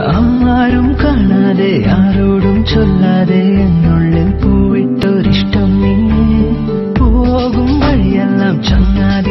ആരും കാണാതെ ആരോടും ചൊല്ലാതെ എന്നുള്ളിൽ പൂവിട്ടൊരിഷ്ടം നീ പോകും വഴിയെല്ലാം ചങ്ങാതി